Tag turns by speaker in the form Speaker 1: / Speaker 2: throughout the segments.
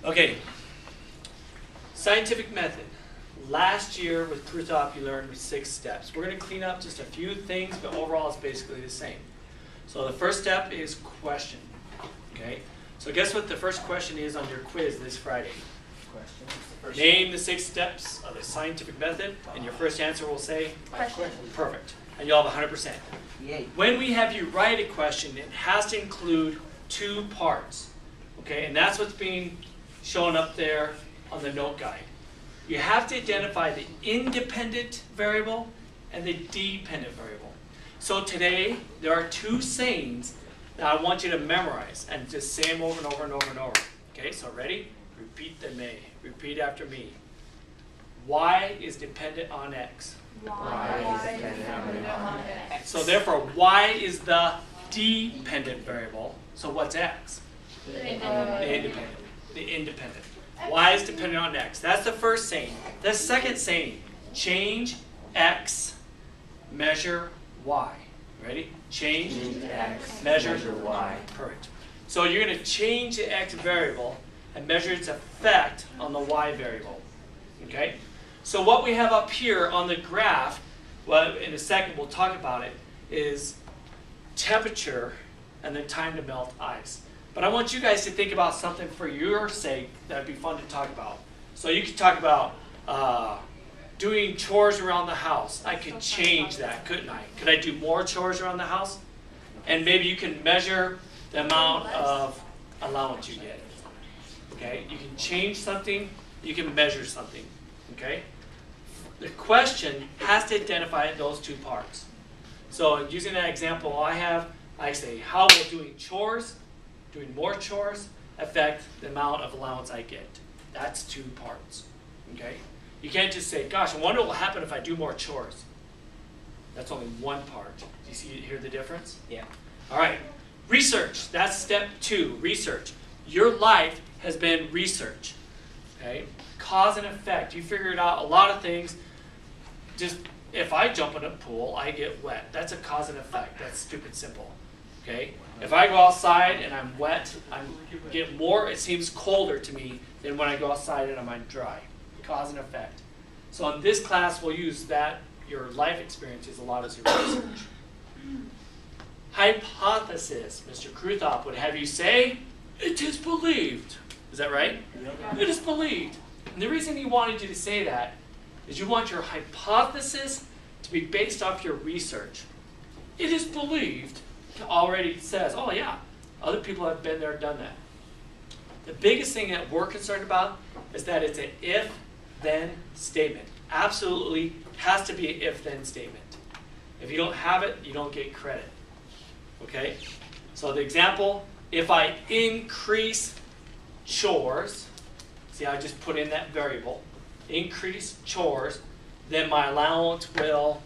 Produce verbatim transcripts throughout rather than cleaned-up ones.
Speaker 1: Okay, scientific method. Last year with Krutop you learned six steps. We're going to clean up just a few things, but overall it's basically the same. So the first step is question. Okay, so guess what the first question is on your quiz this Friday?
Speaker 2: Question. The first
Speaker 1: Name the six steps of the scientific method, and your first answer will say?
Speaker 3: Question.
Speaker 1: Perfect. And you'll have one hundred percent.
Speaker 2: Yay.
Speaker 1: When we have you write a question, it has to include two parts. Okay, and that's what's being shown up there on the note guide. You have to identify the independent variable and the dependent variable. So today, there are two sayings that I want you to memorize and just say them over and over and over and over. Okay, so ready? Repeat them. May. Repeat after me. Y is dependent on X.
Speaker 3: Y is dependent on X.
Speaker 1: So therefore, Y is the dependent variable. So what's X?
Speaker 3: The
Speaker 1: The independent. The independent. Y is dependent on X. That's the first saying. The second saying, change X, measure Y. Ready? Change,
Speaker 2: Change X,
Speaker 1: measure,
Speaker 2: measure Y.
Speaker 1: Perfect. So you're going to change the X variable and measure its effect on the Y variable. Okay? So what we have up here on the graph, well, in a second we'll talk about it, is temperature and then time to melt ice. But I want you guys to think about something for your sake that would be fun to talk about. So you could talk about uh, doing chores around the house. I could change that, couldn't I? Could I do more chores around the house? And maybe you can measure the amount of allowance you get. Okay? You can change something, you can measure something. Okay? The question has to identify those two parts. So using that example I have, I say, how will doing chores, doing more chores, affect the amount of allowance I get? That's two parts. Okay? You can't just say, gosh, I wonder what will happen if I do more chores. That's only one part. Do you see hear the difference?
Speaker 2: Yeah.
Speaker 1: All right. Research. That's step two. Research. Your life has been research. Okay? Cause and effect. You figured out a lot of things. Just if I jump in a pool, I get wet. That's a cause and effect. That's stupid simple. Okay? If I go outside and I'm wet, I get more, it seems colder to me than when I go outside and I'm dry. Cause and effect. So in this class, we'll use that, your life experiences, a lot as your research. Hypothesis. Mister Krutop would have you say, it is believed. Is that right?
Speaker 2: Yeah.
Speaker 1: It is believed. And the reason he wanted you to say that is you want your hypothesis to be based off your research. It is believed already says, oh yeah, other people have been there and done that. The biggest thing that we're concerned about is that it's an if-then statement. Absolutely has to be an if-then statement. If you don't have it, you don't get credit. Okay? So the example, if I increase chores, see I just put in that variable, increase chores, then my allowance will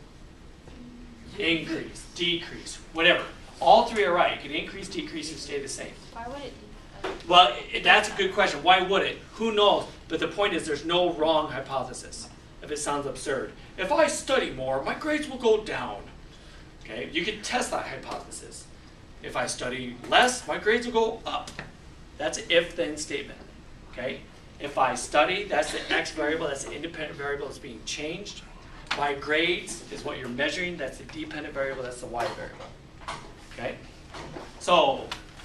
Speaker 1: increase, decrease, whatever. All three are right. You can increase, decrease, or stay the same.
Speaker 3: Why would it?
Speaker 1: Well, it, that's a good question. Why would it? Who knows? But the point is there's no wrong hypothesis if it sounds absurd. If I study more, my grades will go down. Okay? You can test that hypothesis. If I study less, my grades will go up. That's an if-then statement. Okay? If I study, that's the X variable, that's the independent variable that's being changed. My grades is what you're measuring, that's the dependent variable, that's the Y variable. Okay? So,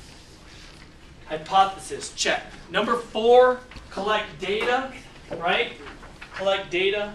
Speaker 1: hypothesis, check. Number four, collect data, right? Collect data.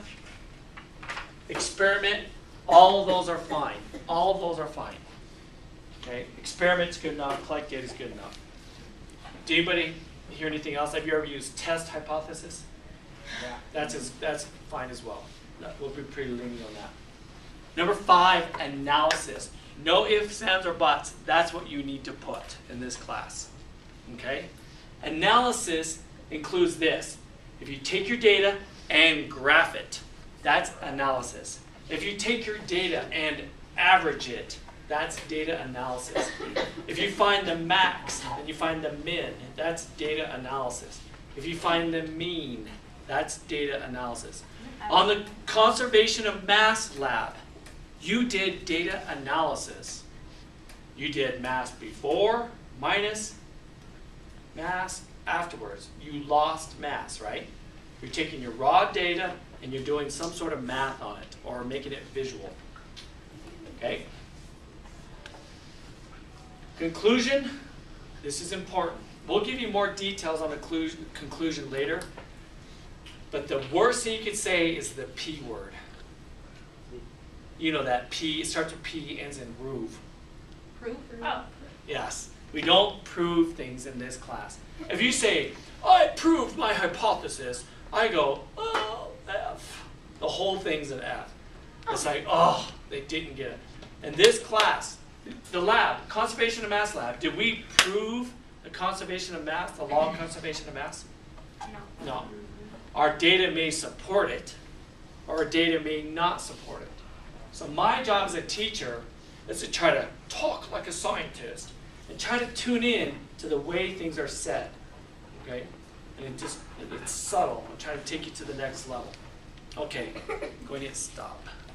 Speaker 1: Experiment, all of those are fine. All of those are fine. Okay? Experiment's good enough, collect data is good enough. Do anybody hear anything else? Have you ever used test hypothesis?
Speaker 2: Yeah.
Speaker 1: That's, as, that's fine as well. We'll be pretty lenient on that. Number five, analysis. No ifs, ands, or buts. That's what you need to put in this class. Okay? Analysis includes this. If you take your data and graph it, that's analysis. If you take your data and average it, that's data analysis. If you find the max and you find the min, that's data analysis. If you find the mean, that's data analysis. On the conservation of mass lab, you did data analysis. You did mass before, minus, mass afterwards, you lost mass, right? You're taking your raw data and you're doing some sort of math on it or making it visual. Okay? Conclusion, this is important. We'll give you more details on the conclusion, conclusion later, but the worst thing you could say is the P word. You know that P, it starts with P, ends in prove.
Speaker 4: Proof? Oh.
Speaker 1: Yes, we don't prove things in this class. If you say, I proved my hypothesis, I go, oh, F. The whole thing's an F. It's like, oh, they didn't get it. In this class, the lab, conservation of mass lab, did we prove the conservation of mass, the law of conservation of mass?
Speaker 4: No.
Speaker 1: No. Our data may support it, or our data may not support it. So my job as a teacher is to try to talk like a scientist and try to tune in to the way things are said. Okay? And it just, it's subtle. I'm trying to take you to the next level. Okay, going to stop.